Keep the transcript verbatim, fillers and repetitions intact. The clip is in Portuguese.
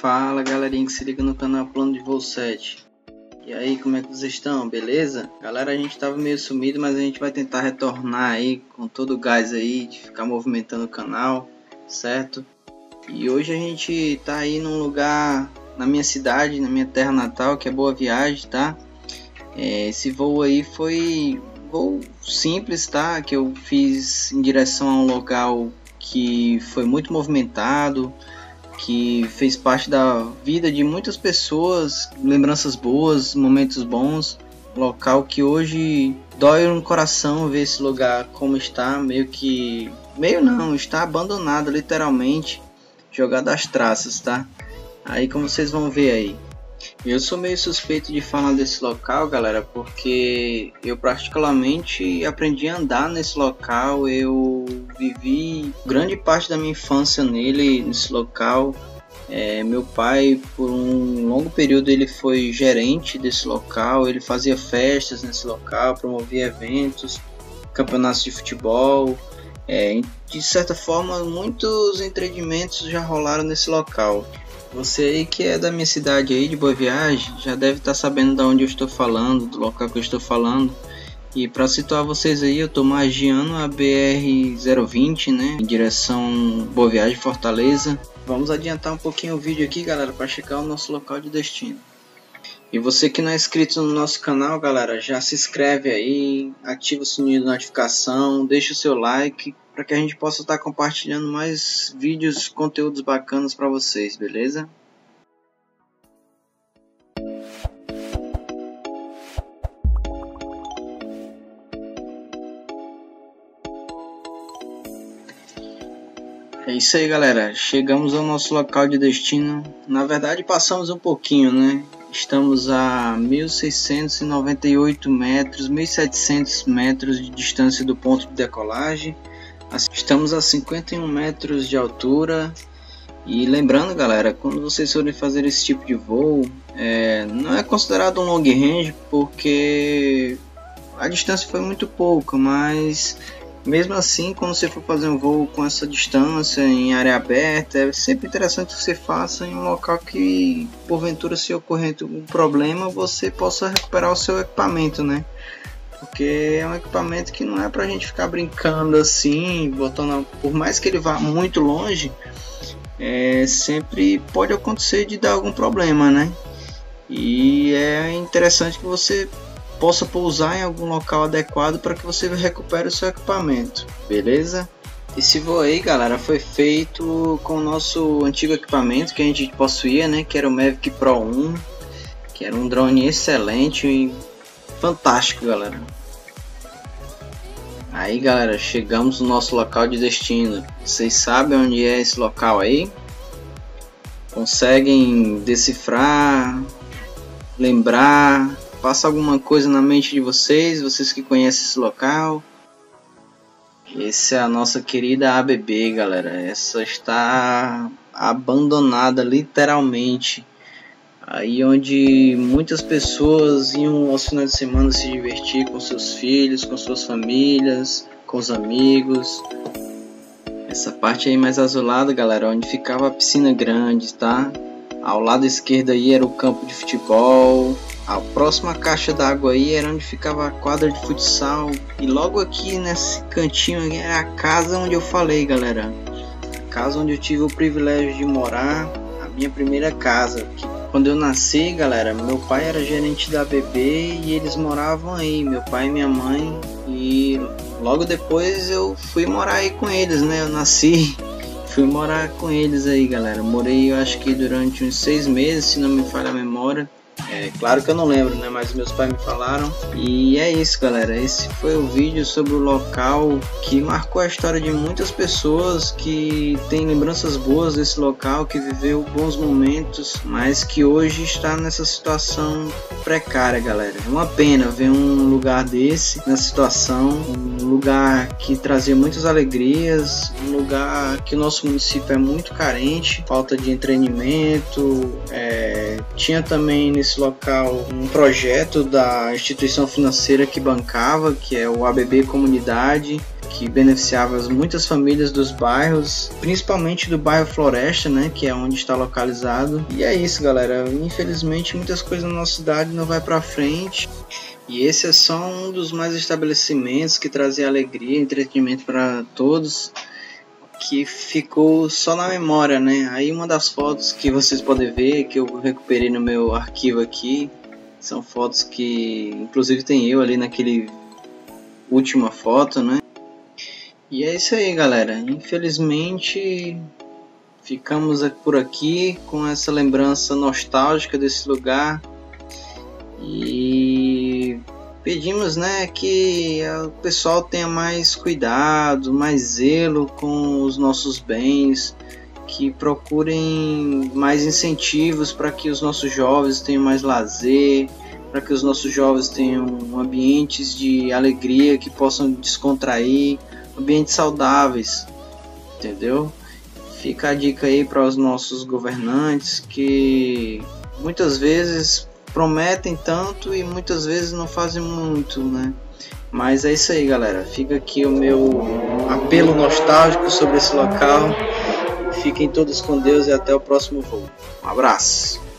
Fala galerinha que se liga no canal Plano de Voo sete. E aí, como é que vocês estão? Beleza? Galera, a gente tava meio sumido, mas a gente vai tentar retornar aí com todo o gás aí, de ficar movimentando o canal, certo? E hoje a gente tá aí num lugar na minha cidade, na minha terra natal, que é Boa Viagem, tá? É, esse voo aí foi voo simples, tá? Que eu fiz em direção a um local que foi muito movimentado, que fez parte da vida de muitas pessoas, lembranças boas, momentos bons, local que hoje dói no coração ver esse lugar como está, meio que, meio não, está abandonado literalmente, jogado às traças, tá? Aí como vocês vão ver aí. Eu sou meio suspeito de falar desse local, galera, porque eu particularmente aprendi a andar nesse local. Eu vivi grande parte da minha infância nele, nesse local. É, meu pai, por um longo período, ele foi gerente desse local. Ele fazia festas nesse local, promovia eventos, campeonatos de futebol. É, de certa forma, muitos empreendimentos já rolaram nesse local. Você aí que é da minha cidade aí, de Boa Viagem, já deve estar sabendo de onde eu estou falando, do local que eu estou falando. E para situar vocês aí, eu estou magiando a B R zero vinte, né, em direção Boa Viagem, Fortaleza. Vamos adiantar um pouquinho o vídeo aqui, galera, para checar o nosso local de destino. E você que não é inscrito no nosso canal, galera, já se inscreve aí, ativa o sininho de notificação, deixa o seu like, para que a gente possa estar compartilhando mais vídeos, conteúdos bacanas para vocês, beleza? É isso aí, galera, chegamos ao nosso local de destino. Na verdade passamos um pouquinho, né? Estamos a mil seiscentos e noventa e oito metros, mil e setecentos metros de distância do ponto de decolagem. Estamos a cinquenta e um metros de altura. E lembrando, galera, quando vocês forem fazer esse tipo de voo, é, não é considerado um long range porque a distância foi muito pouca, mas mesmo assim, quando você for fazer um voo com essa distância em área aberta, é sempre interessante que você faça em um local que, porventura, se ocorrer um problema, você possa recuperar o seu equipamento, né? Porque é um equipamento que não é pra gente ficar brincando assim, botando, por mais que ele vá muito longe, é, sempre pode acontecer de dar algum problema, né? E é interessante que você possa pousar em algum local adequado para que você recupere o seu equipamento, beleza? Esse voo aí, galera, foi feito com o nosso antigo equipamento que a gente possuía, né? Que era o Mavic Pro um, que era um drone excelente e fantástico, galera. Aí, galera, chegamos no nosso local de destino. Vocês sabem onde é esse local aí? Conseguem decifrar, lembrar? Passa alguma coisa na mente de vocês, vocês que conhecem esse local? Essa é a nossa querida A B B, galera. Essa está abandonada literalmente. Aí onde muitas pessoas iam aos finais de semana se divertir com seus filhos, com suas famílias, com os amigos. Essa parte aí mais azulada, galera, onde ficava a piscina grande, tá? Ao lado esquerdo aí era o campo de futebol. A próxima caixa d'água aí era onde ficava a quadra de futsal. E logo aqui nesse cantinho aqui era a casa onde eu falei, galera. A casa onde eu tive o privilégio de morar. A minha primeira casa. Quando eu nasci, galera, meu pai era gerente da A B B e eles moravam aí, meu pai e minha mãe. E logo depois eu fui morar aí com eles, né? Eu nasci, fui morar com eles aí, galera. Morei, eu acho que durante uns seis meses, se não me falha a memória. É claro que eu não lembro, né? Mas meus pais me falaram. E é isso, galera. Esse foi o vídeo sobre o local que marcou a história de muitas pessoas que têm lembranças boas desse local, que viveu bons momentos, mas que hoje está nessa situação precária, galera. É uma pena ver um lugar desse nessa situação, um lugar que trazia muitas alegrias, um lugar que o nosso município é muito carente, falta de entretenimento. É, tinha também nesse local um projeto da instituição financeira que bancava, que é o A B B Comunidade, que beneficiava muitas famílias dos bairros, principalmente do bairro Floresta, né, que é onde está localizado. E é isso, galera. Infelizmente, muitas coisas na nossa cidade não vai para frente. E esse é só um dos mais estabelecimentos que trazia alegria e entretenimento para todos, que ficou só na memória, né? Aí uma das fotos que vocês podem ver, que eu recuperei no meu arquivo aqui, são fotos que inclusive tem eu ali naquele última foto, né? E é isso aí, galera. Infelizmente ficamos por aqui com essa lembrança nostálgica desse lugar. E pedimos, né, que o pessoal tenha mais cuidado, mais zelo com os nossos bens, que procurem mais incentivos para que os nossos jovens tenham mais lazer, para que os nossos jovens tenham ambientes de alegria, que possam descontrair, ambientes saudáveis, entendeu? Fica a dica aí para os nossos governantes, que muitas vezes prometem tanto e muitas vezes não fazem muito, né? Mas é isso aí, galera. Fica aqui o meu apelo nostálgico sobre esse local. Fiquem todos com Deus e até o próximo voo. Um abraço.